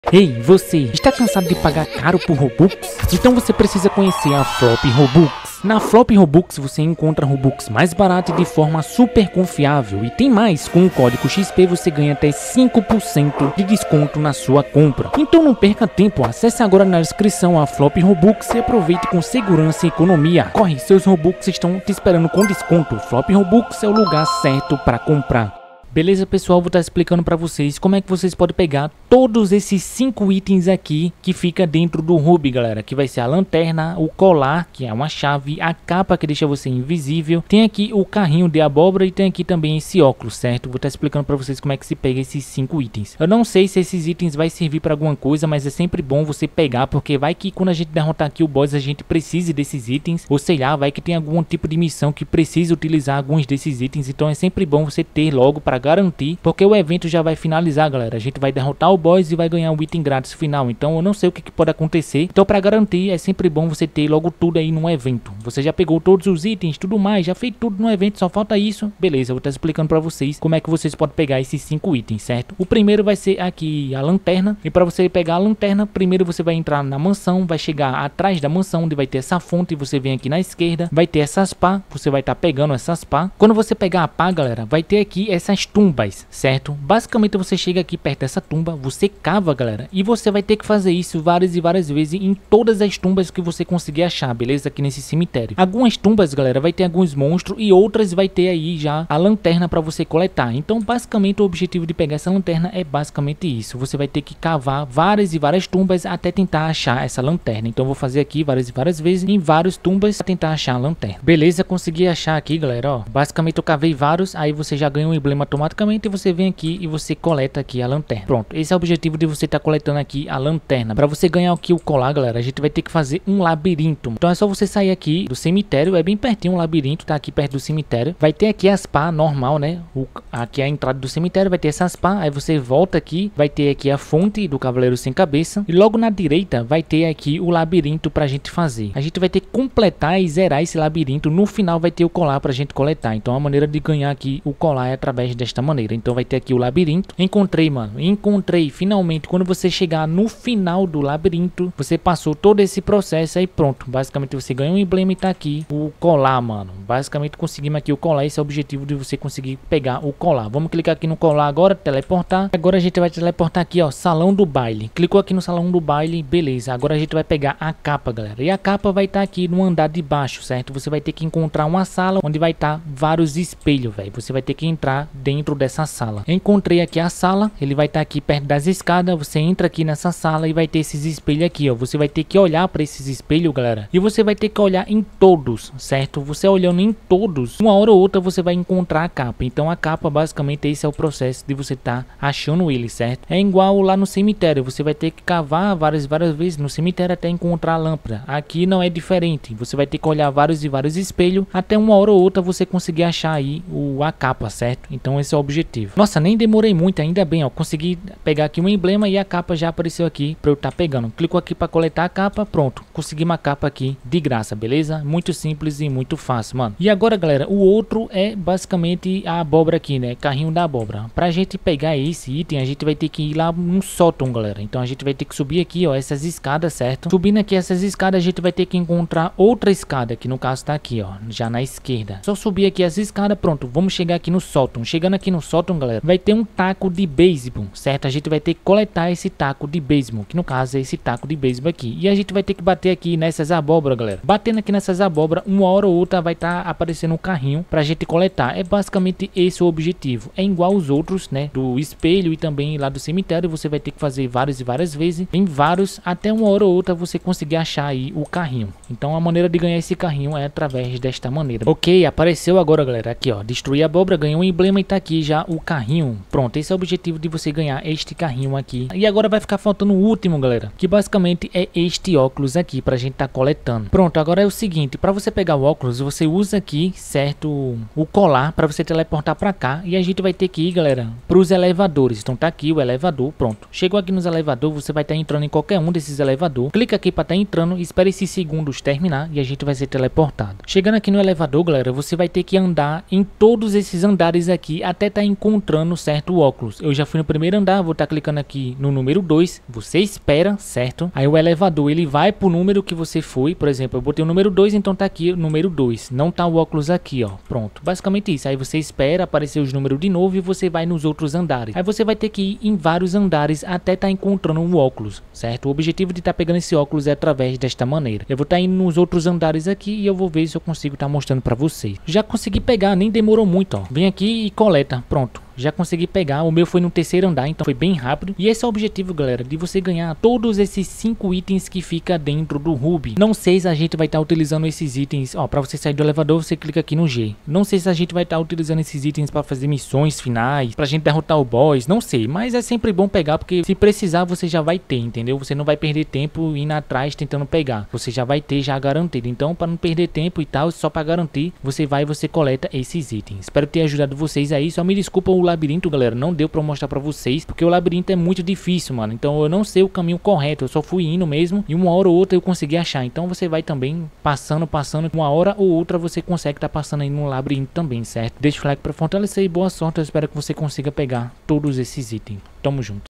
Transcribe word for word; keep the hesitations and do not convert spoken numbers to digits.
Ei, você, está cansado de pagar caro por Robux? Então você precisa conhecer a Flop Robux. Na Flop Robux você encontra Robux mais barato e de forma super confiável. E tem mais, com o código X P você ganha até cinco por cento de desconto na sua compra. Então não perca tempo, acesse agora na descrição a Flop Robux e aproveite com segurança e economia. Corre, seus Robux estão te esperando com desconto. Flop Robux é o lugar certo para comprar. Beleza, pessoal, vou estar explicando para vocês como é que vocês podem pegar todos esses cinco itens aqui que fica dentro do hub, galera, que vai ser a lanterna, o colar, que é uma chave, a capa que deixa você invisível, tem aqui o carrinho de abóbora e tem aqui também esse óculos, certo? Vou estar explicando para vocês como é que se pega esses cinco itens. Eu não sei se esses itens vai servir para alguma coisa, mas é sempre bom você pegar, porque vai que quando a gente derrotar aqui o boss a gente precise desses itens, ou sei lá, vai que tem algum tipo de missão que precisa utilizar alguns desses itens, então é sempre bom você ter logo para garantir, porque o evento já vai finalizar, galera. A gente vai derrotar o boss e vai ganhar um item grátis final, então eu não sei o que, que pode acontecer, então para garantir é sempre bom você ter logo tudo aí no evento. Você já pegou todos os itens, tudo mais, já fez tudo no evento, só falta isso, beleza. Eu vou estar explicando para vocês como é que vocês podem pegar esses cinco itens, certo? O primeiro vai ser aqui a lanterna, e para você pegar a lanterna, primeiro você vai entrar na mansão, vai chegar atrás da mansão onde vai ter essa fonte, você vem aqui na esquerda, vai ter essas pá, você vai estar pegando essas pá. Quando você pegar a pá, galera, vai ter aqui essas tumbas, certo? Basicamente você chega aqui perto dessa tumba, você cava, galera, e você vai ter que fazer isso várias e várias vezes em todas as tumbas que você conseguir achar, beleza? Aqui nesse cemitério. Algumas tumbas, galera, vai ter alguns monstros e outras vai ter aí já a lanterna para você coletar. Então basicamente o objetivo de pegar essa lanterna é basicamente isso. Você vai ter que cavar várias e várias tumbas até tentar achar essa lanterna. Então eu vou fazer aqui várias e várias vezes em várias tumbas para tentar achar a lanterna. Beleza, consegui achar aqui, galera, ó. Basicamente eu cavei vários, aí você já ganha um emblema automaticamente e você vem aqui e você coleta aqui a lanterna. Pronto, esse é o objetivo de você estar tá coletando aqui a lanterna. Para você ganhar aqui o colar, galera, a gente vai ter que fazer um labirinto. Então é só você sair aqui do cemitério, é bem pertinho um labirinto, tá aqui perto do cemitério. Vai ter aqui as pá normal, né? O, aqui é a entrada do cemitério, vai ter essas pá, aí você volta aqui, vai ter aqui a fonte do Cavaleiro Sem Cabeça e logo na direita vai ter aqui o labirinto pra gente fazer. A gente vai ter que completar e zerar esse labirinto, no final vai ter o colar pra gente coletar. Então a maneira de ganhar aqui o colar é através desta maneira. Então vai ter aqui o labirinto. Encontrei, mano, encontrei finalmente. Quando você chegar no final do labirinto, você passou todo esse processo aí, pronto, basicamente você ganha um emblema e tá aqui o colar, mano. Basicamente conseguimos aqui o colar, esse é o objetivo de você conseguir pegar o colar. Vamos clicar aqui no colar agora, teleportar. Agora a gente vai teleportar aqui, ó, salão do baile. Clicou aqui no salão do baile, beleza. Agora a gente vai pegar a capa, galera, e a capa vai estar tá aqui no andar de baixo, certo? Você vai ter que encontrar uma sala onde vai estar tá vários espelhos, velho. Você vai ter que entrar dentro dessa sala. Encontrei aqui a sala, ele vai estar tá aqui perto das escadas. Você entra aqui nessa sala e vai ter esses espelhos aqui, ó. Você vai ter que olhar para esses espelhos, galera, e você vai ter que olhar em todos, certo? Você olhando em todos, uma hora ou outra você vai encontrar a capa. Então a capa, basicamente esse é o processo de você tá achando ele, certo? É igual lá no cemitério, você vai ter que cavar várias várias vezes no cemitério até encontrar a lâmpada. Aqui não é diferente, você vai ter que olhar vários e vários espelhos até uma hora ou outra você conseguir achar aí o, a capa, certo? Então esse é o objetivo. Nossa, nem demorei muito, ainda bem, ó, consegui pegar aqui um emblema e a capa já apareceu aqui para eu estar tá pegando. Clico aqui para coletar a capa, pronto, consegui uma capa aqui de graça, beleza? Muito simples e muito fácil, mano. E agora, galera, o outro é basicamente a abóbora aqui, né? Carrinho da abóbora. Pra gente pegar esse item, a gente vai ter que ir lá no sótão, galera. Então a gente vai ter que subir aqui, ó, essas escadas, certo? Subindo aqui essas escadas, a gente vai ter que encontrar outra escada, que no caso tá aqui, ó, já na esquerda. Só subir aqui as escadas, pronto, vamos chegar aqui no sótão. Chegando aqui no sótão, galera, vai ter um taco de beisebol, certo? A gente vai ter que coletar esse taco de beisebol, que no caso é esse taco de beisebol aqui. E a gente vai ter que bater aqui nessas abóboras, galera. Batendo aqui nessas abóboras, uma hora ou outra vai estar tá aparecendo um carrinho pra gente coletar. É basicamente esse o objetivo. É igual os outros, né? Do espelho e também lá do cemitério. Você vai ter que fazer várias e várias vezes, em vários, até uma hora ou outra você conseguir achar aí o carrinho. Então a maneira de ganhar esse carrinho é através desta maneira. Ok, apareceu agora, galera. Aqui, ó, destruir a abóbora, ganhou um emblema e tá aqui já o carrinho. Pronto, esse é o objetivo de você ganhar este carrinho aqui. E agora vai ficar faltando o último, galera, que basicamente é este óculos aqui pra gente tá coletando. Pronto, agora é o seguinte, para você pegar o óculos, você usa aqui, certo, o colar para você teleportar para cá e a gente vai ter que ir, galera, para os elevadores. Então tá aqui o elevador, pronto. Chegou aqui nos elevadores, você vai estar tá entrando em qualquer um desses elevadores. Clica aqui para estar tá entrando, espere esses segundos terminar e a gente vai ser teleportado. Chegando aqui no elevador, galera, você vai ter que andar em todos esses andares aqui até tá encontrando certo óculos. Eu já fui no primeiro andar, vou estar tá clicando aqui no número dois, você espera, certo? Aí o elevador ele vai pro número que você foi, por exemplo, eu botei o número dois, então tá aqui o número dois, não tá o óculos aqui, ó, pronto, basicamente isso. Aí você espera aparecer os números de novo e você vai nos outros andares. Aí você vai ter que ir em vários andares até tá encontrando um óculos, certo? O objetivo de estar tá pegando esse óculos é através desta maneira. Eu vou estar tá indo nos outros andares aqui e eu vou ver se eu consigo estar tá mostrando pra vocês. Já consegui pegar, nem demorou muito, ó. Vem aqui e coleta, pronto. Já consegui pegar, o meu foi no terceiro andar, então foi bem rápido. E esse é o objetivo, galera, de você ganhar todos esses cinco itens que fica dentro do Ruby. Não sei se a gente vai estar tá utilizando esses itens, ó, pra você sair do elevador, você clica aqui no G. Não sei se a gente vai estar tá utilizando esses itens pra fazer missões finais, pra gente derrotar o boss, não sei. Mas é sempre bom pegar, porque se precisar você já vai ter, entendeu? Você não vai perder tempo indo atrás tentando pegar. Você já vai ter já garantido. Então, pra não perder tempo e tal, só pra garantir, você vai e você coleta esses itens. Espero ter ajudado vocês aí, só me desculpa o labirinto, galera, não deu pra mostrar pra vocês, porque o labirinto é muito difícil, mano, então eu não sei o caminho correto, eu só fui indo mesmo, e uma hora ou outra eu consegui achar, então você vai também passando, passando, uma hora ou outra você consegue tá passando aí no labirinto também, certo? Deixa o like pra fortalecer e boa sorte, eu espero que você consiga pegar todos esses itens, tamo junto.